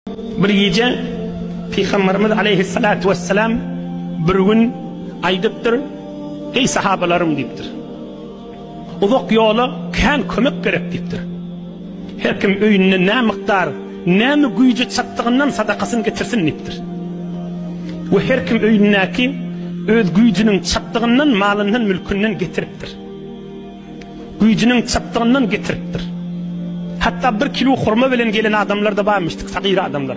Bir gece Peygamberimiz aleyhissalatu vesselam bir gün aydıptır, ey sahabalarım deyiptir. Uzak yolu kan kömek gerek deyiptir. Her kim öýünde ne miktar, ne güýje çatdygyndan sadakasını getirsin deyiptir. Ve her kim öýündäki öz güýjüniň çatdygyndan, malyndan, mülkünden getiripdir. Güýjüniň çatdygyndan getiripdir. Hatta 1 kilo hurma bilen gelen adamlar da barmışdyk, sagir adamlar.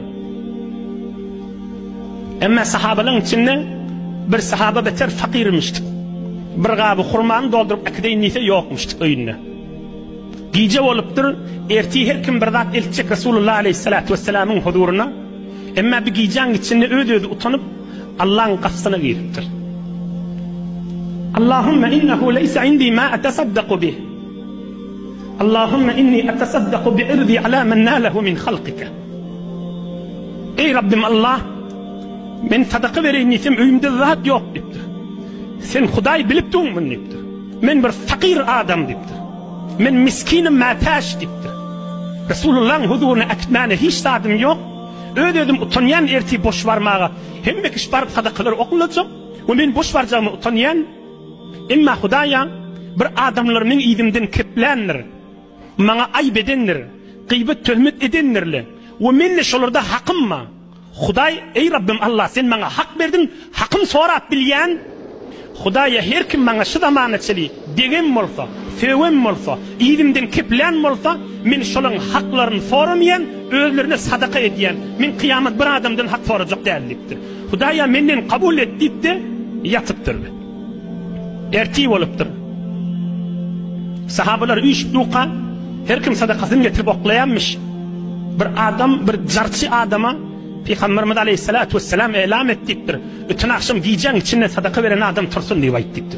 Emma sahabaların içinde bir sahaba beter fakirmiştik. Bir gabı hurmanı doldurup akideyin nite yokmuştuk öýünde. Gece olupdur, erti her kim bir zat elçek Resulullah aleyhissalatu vesselam'ın huzuruna. Emma bir gecenin içinde öde utanıp Allah'ın kapısına giriptir. Allahümme innehu leyse indi ma atasaddaku bih. Allahümme inni atasaddaku bi'irdi ala men nâlehu min halkike. Ey Rabbim Allah, men sadaka vereyim niyetim öýümde zat yok diptir. Sen Huday bilip durmun diptir. Men bir fakir adam diptir. Men miskinim mataş diptir. Resulullah'ın huzuruna akitmane hiç sadım yok. Ödedim utanyan erti boş varmağa. Hem bekiş barıp sadakalar okulacak. Ve men boş varacağımı utanyan. Emma Hudaya bir adamlar men idimden keplenir. Bana ayıp edenir. Gıybet töhmet edenirle. Ve menle şolarda hakkım mı? Huday, ey Rabbim Allah, sen bana hak verdin, hakkım sorap bilyen. Hudaya her kim bana şu zamanetçiliği degem olsa, fevem olsa, idimden keplen olsa, men şolun haklarını soramayan, özlerine sadaka ediyen, men kıyamet bir adamdan hak soracak değerliktir. Hudaya menden kabul et deyip de yatıptır. Erti oluptur. Sahabalar üç duka, her kim sadakasını getirip oklayanmış. Bir adam, bir carçı adama Peygamberimiz aleyhissalatu vesselam elam ettiktir. Bütün akşam giyeceğin içinde sadaka veren adam tursun diye ayttıktır.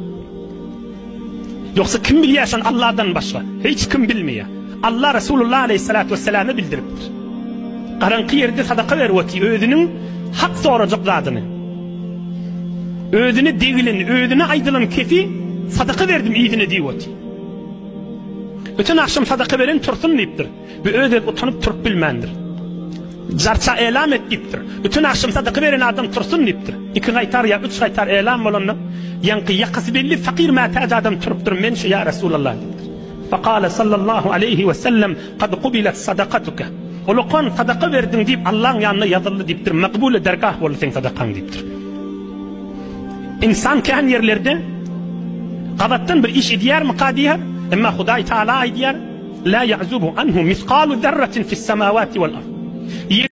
Yoksa kim biliyorsun Allah'tan başka? Hiç kim bilmiyor. Allah Resulullah aleyhissalatu vesselam'ı bildiriptir. Karanqı yerde sadaka verveti, ödünün hak soracak zadını. Ödünü değilin, ödünü aydılın kefi sadaka verdim idine diyeveti. Bütün akşam sadaka veren tursun deyiptir. Ve ödün utanıp turup bilmendir. Zarça elam ettiktir. Bütün akşam sadaka veren adam tursun deyiptir. 2 qaytar ya 3 qaytar elam olanlar. Yankı yakası belli fakir matac adam turuptur. Men şu ya Resulallah deyiptir. Faqala sallallahu aleyhi ve sellem kad kubilet sadakatuka. Olukan sadaka verdin deyip Allah'ın yanına yazılı deyiptir. Makbule dergah oldu sen sadakan deyiptir. İnsan kehan yerlerde qabattan bir iş ediyar mı kadiyar? Emma Huday Teala ediyar. La ya'zubu anhu miskalu zerratin fis semavati vel ard.